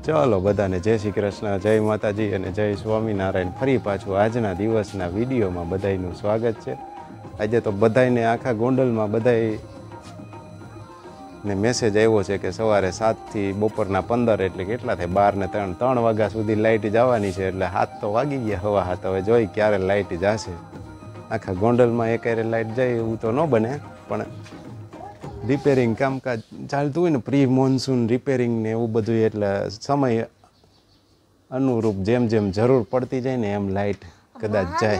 ચલો બધાને જય શ્રી કૃષ્ણ, જય માતાજી અને જય સ્વામિનારાયણ. ફરી પાછું આજના દિવસના વિડીયોમાં બધાયનું સ્વાગત છે. આજે તો બધાયને આખા ગોંડલમાં બધાયને મેસેજ આવ્યો છે કે સવારે 7 થી બપોરના 15 એટલે કેટલા થાય 12 ને 3 વાગ્યા સુધી લાઇટ જવાની છે. એટલે 7 તો વાગી ગયા, હવા 7. હવે જોઈ ક્યારે લાઇટ જશે. આખા ગોંડલમાં એકારે લાઇટ જાય એવું તો ન બને, પણ રિપેરિંગ કામકાજ ચાલતું હોય ને, પ્રી મોન્સૂન રિપેરિંગ ને એવું બધું, એટલે સમય અનુરૂપ જેમ જેમ જરૂર પડતી જાય ને એમ લાઇટ કદાચ જાય.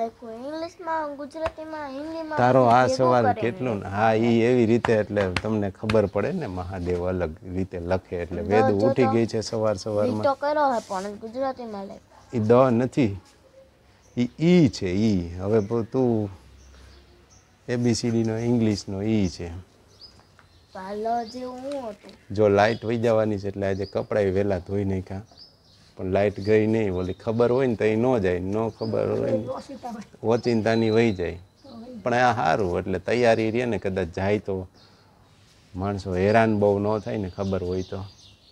તારો આ સવાલ કેટલો ને, હા એ એવી રીતે એટલે તમને ખબર પડે ને, મહાદેવ અલગ રીતે લખે એટલે વેદ ઉઠી ગઈ છે સવાર સવારમાં. એ દ નથી, ઈ છે ઈ. હવે તું ABCD નો ઇંગ્લિશનો ઈ છે. જો લાઇટ વહી જવાની છે એટલે આજે કપડાં વહેલા ધોઈ નાખ્યા, પણ લાઇટ ગઈ નહીં. ઓલી ખબર હોય ને તો એ ન જાય, ન ખબર હોય ને ઓચિંતાની વહી જાય. પણ આ સારું, એટલે તૈયારી રહે ને, કદાચ જાય તો માણસો હેરાન બહુ ન થાય ને, ખબર હોય તો.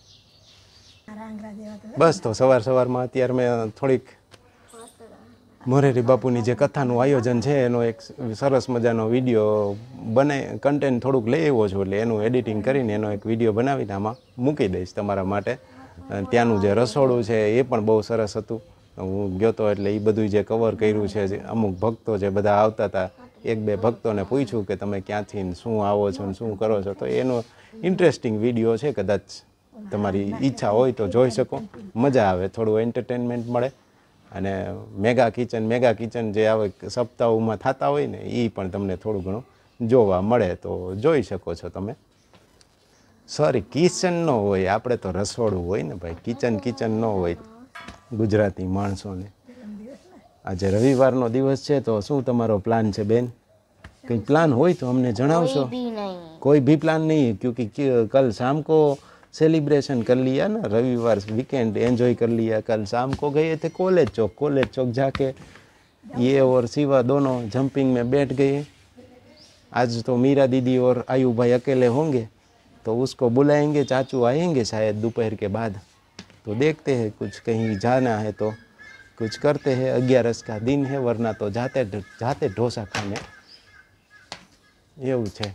બસ તો સવારમાં અત્યારે મેં થોડીક મોરેરી બાપુની જે કથાનું આયોજન છે એનો એક સરસ મજાનો વિડીયો બનાવી, કન્ટેન્ટ થોડુંક લઈ આવ્યો છું. એટલે એનું એડિટિંગ કરીને એનો એક વિડીયો બનાવીને આમાં મૂકી દઈશ તમારા માટે. ત્યાંનું જે રસોડું છે એ પણ બહુ સરસ હતું. હું ગયો તો એટલે એ બધું જે કવર કર્યું છે. અમુક ભક્તો જે બધા આવતા હતા, 1-2 ભક્તોને પૂછ્યું કે તમે ક્યાંથી શું આવો છો ને શું કરો છો. તો એનો ઇન્ટરેસ્ટિંગ વિડીયો છે, કદાચ તમારી ઈચ્છા હોય તો જોઈ શકો. મજા આવે, થોડું એન્ટરટેનમેન્ટ મળે. અને મેગા કિચન જે આવે સપ્તાહોમાં થતા હોય ને, એ પણ તમને થોડું ઘણું જોવા મળે, તો જોઈ શકો છો તમે. સોરી, કિચન ન હોય, આપણે તો રસોડું હોય ને ભાઈ, કિચન ન હોય ગુજરાતી માણસોને. આજે રવિવારનો દિવસ છે, તો શું તમારો પ્લાન છે બેન? કંઈ પ્લાન હોય તો અમને જણાવશો. કોઈ भी प्लान नहीं है, क्योंकि कल शाम को सेलिब्रेशन कर लिया ना, रविवार वीकेंड एंजॉय कर लिया. कल शाम को गए थे कॉलेज चौक जाके ये और शिवा दोनों जंपिंग में बैठ गए. आज तो मीरा दीदी और आयु भाई अकेले होंगे, तो उसको बुलाएंगे. चाचू आएंगे शायद दोपहर के बाद, तो देखते हैं कुछ कहीं जाना है तो कुछ करते हैं. 11 का दिन है, वरना तो जाते ढोसा खाने. એવું છે.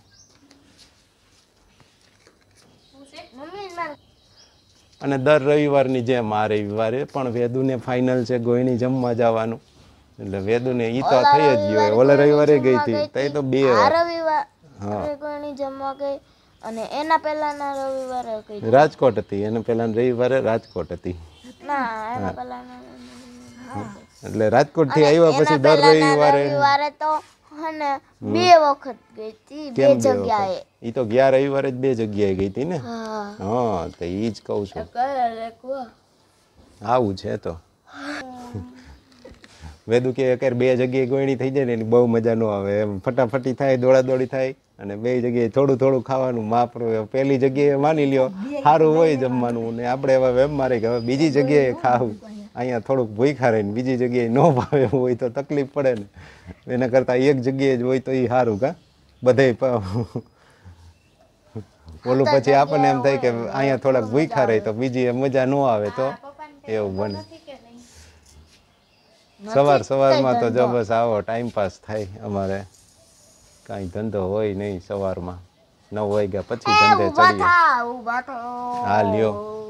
અને દર રવિવારની જેમ આ રવિવારે પણ વેદુને ફાઇનલ છે ગોયણી જમવા જવાનું. એટલે વેદુને ઈ તો થઈ જ ગયો. ઓલા રવિવારે ગઈ હતી, તઈ તો 2 વાર ગોયણી જમવા ગઈ. અને એના પહેલાના રવિવારે ગઈ રાજકોટ હતી. એના પહેલાના રવિવારે રાજકોટ હતી. ના, એના પહેલાના એટલે રાજકોટ થી આવ્યા પછી દર રવિવારે તો અને 2 વખત ગઈ હતી, 2 જગ્યાએ. ઈ તો ગયા રવિવારે જ 2 જગ્યાએ ગઈ હતી ને. હા, તો ઈ જ કહું છું. આવું છે તો. વેદુ કે અત્યારે 2 જગ્યાએ ગોયણી થઈ જાય ને એની બહુ મજા ન આવે. એમ ફટાફટી થાય, દોડાદોડી થાય, અને 2 જગ્યાએ થોડું ખાવાનું માપરું. પહેલી જગ્યાએ માની લ્યો સારું હોય જમવાનું, ને આપણે હવે એમ મારે કે હવે બીજી જગ્યાએ ખાવું. અહીંયા થોડુંક ભૂખ્યા રહીને બીજી જગ્યાએ ન ભાવે હોય તો તકલીફ પડે ને. એના કરતાં એક જગ્યાએ જ હોય તો એ સારું. કા બધે ઓલું પછી આપણને એમ થાય કે અહીંયા થોડાક ભૂખ્યા રહી તો બીજી મજા ન આવે, તો એવું બને. સવારમાં તો જો બસ આવો ટાઈમ પાસ થાય. અમારે કાંઈ ધંધો હોય નહીં સવારમાં. 9 વાગ્યા પછી ધંધે ચડીએ. હા લ્યો,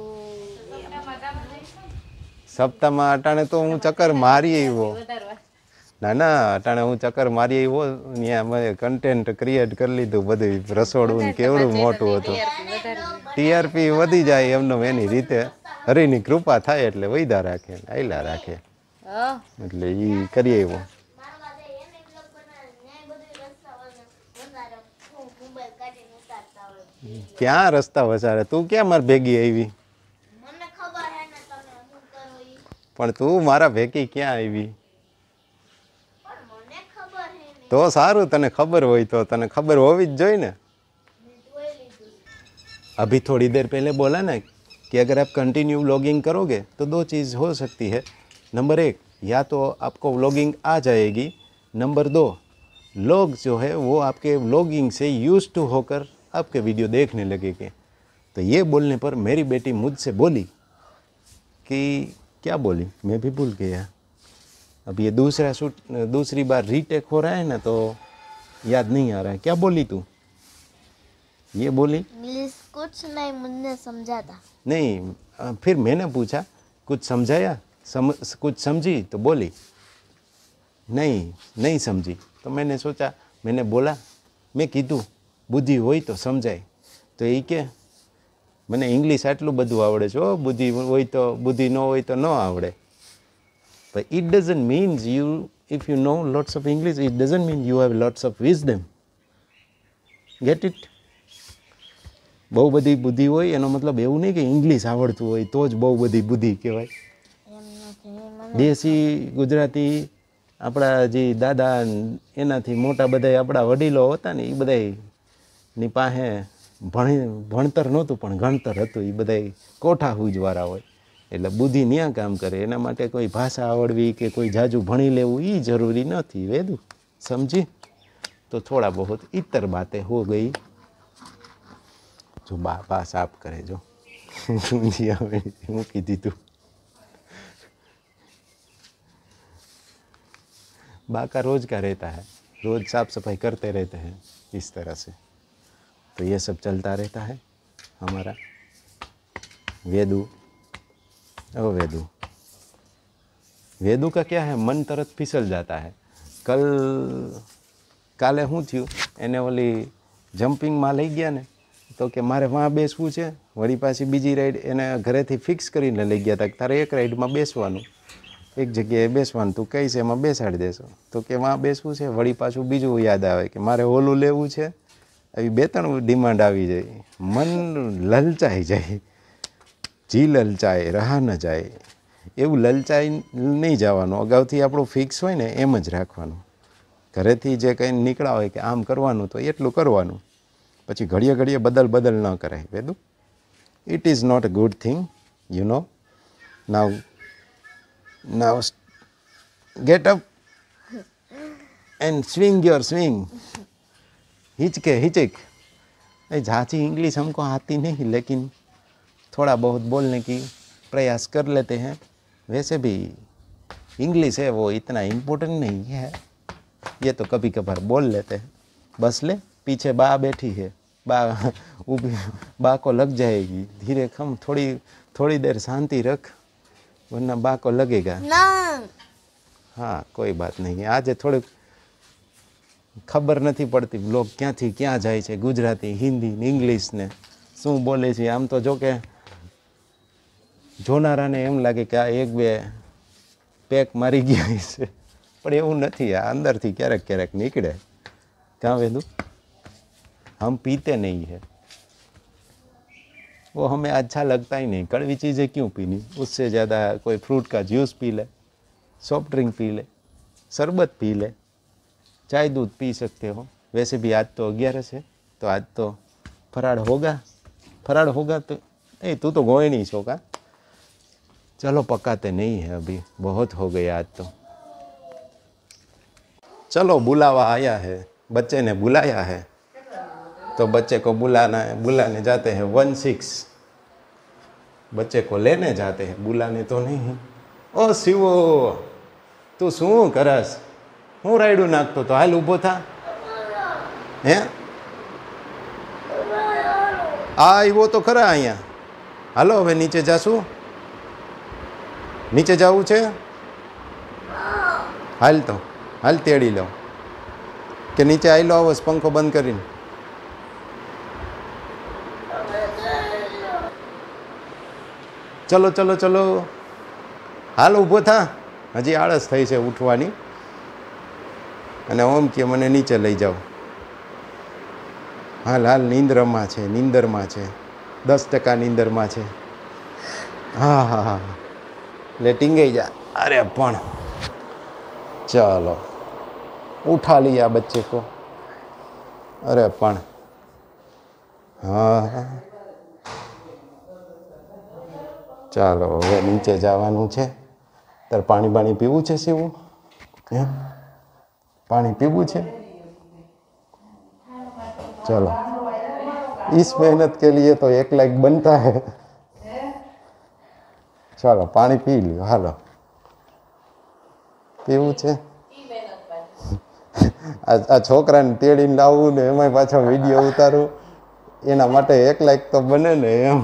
સપ્તાહમાં અટાણે તો હું ચક્કર મારી આવ્યો. ના, અટાણે હું ચક્કર મારી આવ્યો. ત્યાં મેં કન્ટેન્ટ ક્રિએટ કરી લીધું. બધું રસોડું કેવડું મોટું હતું. TRP વધી જાય એમનો એની રીતે. હરિની કૃપા થાય એટલે વૈદા રાખે, આયલા રાખે. એટલે ઈ કરી આવ્યો. ક્યાં રસ્તા વસારે? તું ક્યાં માર ભેગી આવી? પણ તું મારા ભેગી ક્યાં આવી? તો સારું, તને ખબર હોય તો. તને ખબર હોવી જ જોઈએ ને. अभी थोड़ी देर पहले बोला ना कि अगर आप कंटिन्यू व्लॉगिंग करोगे तो 2 चीज़ हो सकती है. नंबर 1, या तो आपको व्लॉगिंग आ जाएगी. नंबर 2, लोग जो है वो आपके व्लॉगिंग से यूज्ड टू होकर आपके वीडियो देखने लगेंगे. तो ये बोलने पर मेरी बेटी मुझसे बोली कि क्या बोली, मैं भी भूल गया। अब ये दूसरी बार रीटेक हो रहा है ना, तो याद नहीं आ रहा है। क्या बोली तू? ये बोली इंग्लिश कुछ नहीं, मुझे समझा था। नहीं, फिर मैंने पूछा कुछ समझाया, कुछ समझी? तो बोली नहीं समझी। तो मैंने सोचा, मैंने बोला, मैं कीधું बुद्धि હોય તો સમજાય। તો એ કે મને ઇંગ્લિશ આટલું બધું આવડે છે, બુદ્ધિ હોય તો, બુદ્ધિ ન હોય તો ન આવડે। But it doesn't mean if you know lots of English, it doesn't mean you have lots of wisdom. Get it? બહુ બધી બુદ્ધિ હોય એનો મતલબ એવું નહીં કે ઇંગ્લિશ આવડતું હોય તો જ બહુ બધી બુદ્ધિ કહેવાય। દેશી ગુજરાતી આપણા જે દાદા એનાથી મોટા બધા આપણા વડીલો હતા ને, એ બધાની પાસે ભણતર નહોતું પણ ગણતર હતું। એ બધા કોઠા હુજવાળા હોય, એટલે બુદ્ધિ ન્યા કામ કરે। એના માટે કોઈ ભાષા આવડવી કે કોઈ જાજુ ભણી લેવું એ જરૂરી નથી। વેદુ સમજી? તો થોડા बहुत इतर बातें हो गई। जो बाबा साफ करे जो મૂકી દીધું। बा का रोज का रहता है, रोज साफ सफाई करते रहते हैं इस तरह से। तो ये सब चलता रहता है हमारा। वेदू, ओ वेदू, वेदू का क्या है, मन तरत फिसल जाता है। કાલે શું થયું, એને ઓલી જમ્પિંગમાં લઈ ગયા ને, તો કે મારે વાં બેસવું છે, વળી પાછી બીજી રાઈડ એને ઘરેથી ફિક્સ કરીને લઈ ગયા હતા કે તારે એક રાઈડમાં બેસવાનું, એક જગ્યાએ બેસવાનું, તું કહીશ એમાં બેસાડી દેશો। તો કે વાં બેસવું છે, વળી પાછું બીજું યાદ આવે કે મારે ઓલું લેવું છે। આવી બે ત્રણ ડિમાન્ડ આવી જાય, મન લલચાઈ જાય, જી લલચાય રહા ન જાય। એવું લલચાઈ નહીં જવાનું, અગાઉથી આપણું ફિક્સ હોય ને એમ જ રાખવાનું। ઘરેથી જે કંઈ નીકળ્યા હોય કે આમ કરવાનું તો એટલું કરવાનું, પછી ઘડીએ ઘડીએ બદલ ન કરાય। વેદુ, it is not a good thing, you know. Now get up and swing your swing. हिचक। झांची इंग्लिश हमको आती नहीं, लेकिन थोड़ा बहुत बोलने की प्रयास कर लेते हैं। वैसे भी इंग्लिश है वो इतना इम्पोर्टेंट नहीं है, ये तो कभी कभार बोल लेते हैं। बस ले, पीछे बा बैठी है, बा को लग जाएगी। धीरे खम, थोड़ी देर शांति रख, वरना बा को लगेगा ना। हाँ, कोई बात नहीं। आज थोड़ी खबर नहीं पड़ती लोग क्या थी क्या जाए छे, गुजराती, हिंदी, इंग्लिश ने शू बोले छे। आम तो जो के जोनारा ने एम लगे कि आ एक बे पेक मारी गया है, पर एवं नहीं। आ अंदर थी क्यारेक क्यारेक निकले। क्या वेदू, हम पीते नहीं है, वो हमें अच्छा लगता ही नहीं। कड़वी चीज़ें क्यों पीनी, उससे ज़्यादा कोई फ्रूट का जूस पी ले, सॉफ्ट ड्रिंक पी ले, शरबत पी ले, चाय दूध पी सकते हो। वैसे भी आज तो 11 है, तो आज तो फराड़ होगा तो नहीं, तू तो गोए नहीं छोका। चलो पकाते नहीं है अभी, बहुत हो गया आज तो। चलो बुलावा आया है, बच्चे ने बुलाया है, तो बच्चे को बुलाने जाते हैं 16। बच्चे को लेने जाते हैं, बुलाने तो नहीं। ओ शिवो, तू शू करस, हूँ रायडू नाखतो तो हाल ऊभो था हे। आव्यो तो खरा अहींया। हालो हवे नीचे जाशू, नीचे जावुं छे? हाल तो हाल तेड़ी लो कि नीचे आई लो, बस पंखो बंद करीने। चलो चलो चलो, हाल ऊभो था, हजी आळस थई छे उठवानी। अने ओम के मने नीचे लई जाओ। हाल हाल नींदरमा छे, 10% नींदरमा छे। हाँ हाँ हाँ, ले टींगाई जा। अरे पण चलो उठा लिया बच्चे को। अरे पण हाँ, चलो હવે નીચે જવાનું છે। તાર પાણી બાણી પીવું છે શિવું? હે, પાણી પીવું છે? चलो, इस मेहनत के लिए तो 1 लाख बनता है। ચાલો પાણી પી લ્યો. હાલો પીવું છે. આ છોકરાને તેડીને લાવવું ને એમાં પાછો વિડીયો ઉતારું એના માટે 1 લાખ તો બને ને એમ.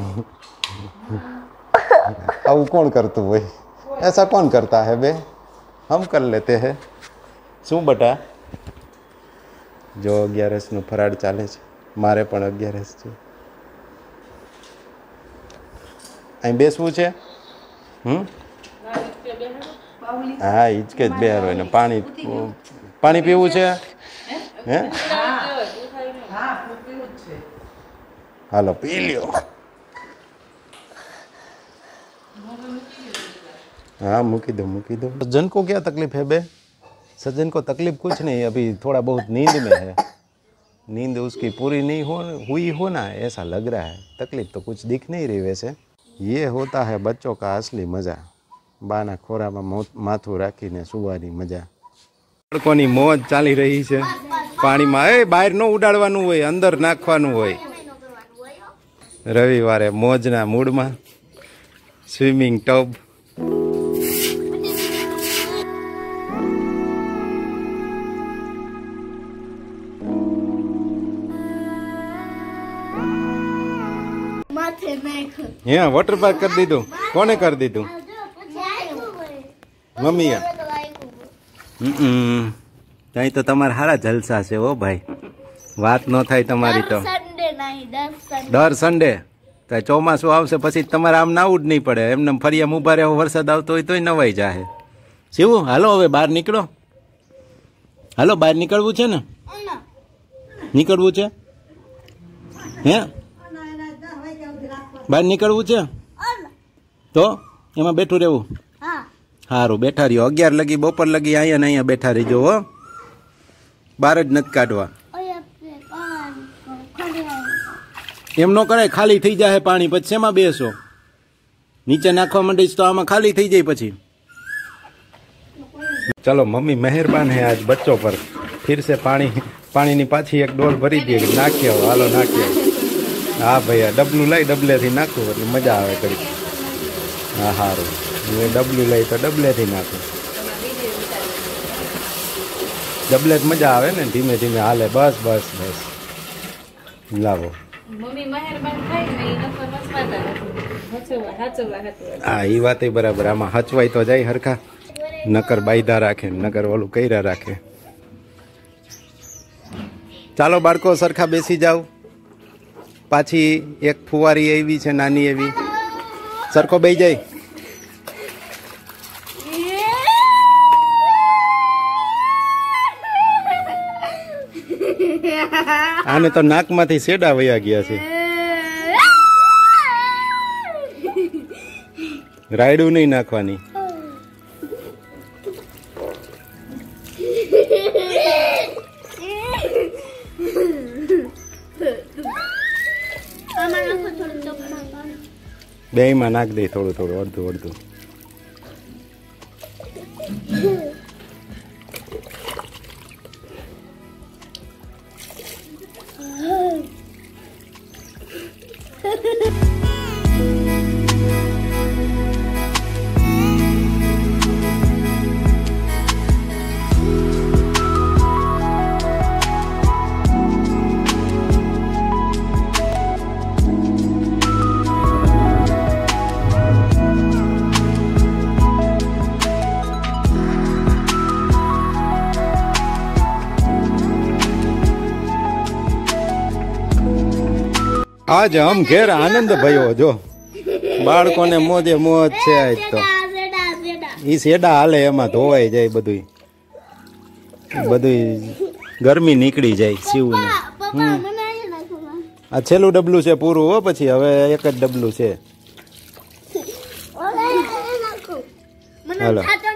આવું કોણ કરતું હોય? ऐसा कौन करता है बे? हम कर लेते हैं. શું બટા? જો 11 નું ફરાળ ચાલે છે. મારે પણ 11 છે. અહીં બેસવું છે? હા હિચકે જ બેહારો એને. પાણી પીવું છે? હે હાલો પી લ્યો. हाँ मूकी दो. सज्जन को क्या तकलीफ है बे? सज्जन को तकलीफ कुछ नहीं, अभी थोड़ा बहुत नींद में है. नींद उसकी पूरी नहीं हुई हो ना ऐसा लग रहा है. तकलीफ तो कुछ दिख नहीं रही वैसे. ये होता है बच्चों का असली मजा. बाना खोराમાં માથું રાખીને સુવાની મજા. બાળકોની મોજ ચાલી રહી છે પાણીમાં. એ બહાર ન ઉડાડવાનું હોય, અંદર નાખવાનું હોય. રવિવારે મોજના મૂડમાં સ્વિમિંગ ટબ. हाँ वाटर पार्क कर दीधું. કોને કરી દીધું? મમ્મીએ. ત્યાં તો તમારા સારા જલસા છે હો ભાઈ. વાત ન થાય તમારી તો. દર સન્ડે તો ચોમાસું આવશે પછી તમારે આમ નાવું જ નહીં પડે. એમને ફરિયામ ઉભા રહેવો, વરસાદ આવતો હોય તોય નવાઈ જાય. શિવું હાલો હવે બહાર નીકળો. હાલો બહાર નીકળવું છે ને? નીકળવું છે હે? બહાર નીકળવું છે તો એમાં બેઠું રહેવું. સારું બેઠા રહ્યો. 11 લગી બપોર લગી અહીંયા ને અહીંયા બેઠા રહીજો હો. બહાર જ નથી કાઢવા. એમ નો કરાય, ખાલી થઈ જાય પાણી પછી શેમાં બેસો? નીચે નાખવા માંડીશ તો આમાં ખાલી થઈ જાય પછી. चलो मम्मी मेहरबान है आज बच्चों पर. फिर से पानी पाछी एक डोल भरी दी. नाख्या हालो नाख्या. हाँ भैया डबलू लाई डबले थी नाखू એટલે મજા આવે કરી. હા સારું ડબલું લઈ તો ડબલે થી નાખું. ડબલે જ મજા આવે ને. ધીમે ધીમે હાલે. બસ બસ બસ લાવો. હા એ વાત બરાબર. આમાં હચવાય તો જાય હરખા. નકર બાયદા રાખે, નકર ઓલું કર્યા રાખે. ચાલો બાળકો સરખા બેસી જાવ. પાછી એક ફુવારી આવી છે નાની એવી. સરખો બેસી જાય. આને તો નાકમાંથી શેડા વયા ગયા છે. રાયડું નહીં નાખવાની. બેયમાં નાખ દે થોડું થોડું, અડધું અડધું. आज हम घेर आनंद भयो. जो बाळको ने मोजे मोज छे. आज तो ई सेडा हाले एमां धोवाई जाय. बधुंय गरमी નીકળી જાય શિવ ને. આ છેલ્લું ડબલું છે પૂરું હો. પછી હવે એક જ ડબલું છે. હાલો